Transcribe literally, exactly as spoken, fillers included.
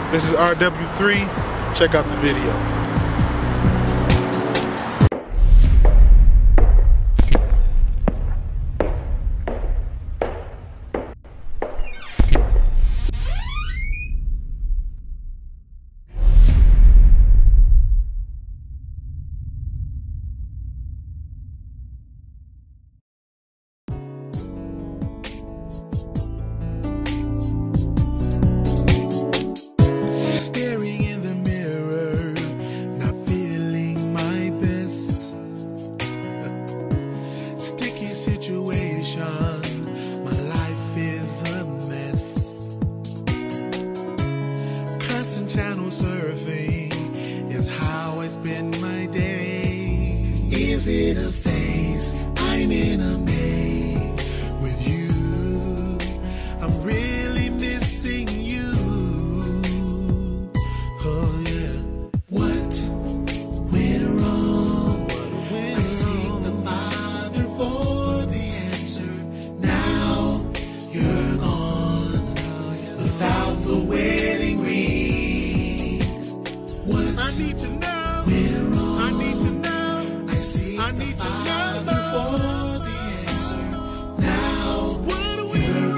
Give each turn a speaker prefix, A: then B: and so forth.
A: This is R W three. Check out the video.
B: Staring in the mirror, not feeling my best. Sticky situation, my life is a mess. Constant channel surfing is how I spend my day. Is it a phase? I'm in a maze with you. I'm really missing you. Oh yeah. What went wrong? I seek the Father for the answer. Now you're gone without the wedding ring. What
C: I need to know.
B: went wrong?
C: I need to know.
B: I seek
C: I
B: the
C: need to
B: Father
C: know.
B: for the answer. Now
C: What do we
B: you're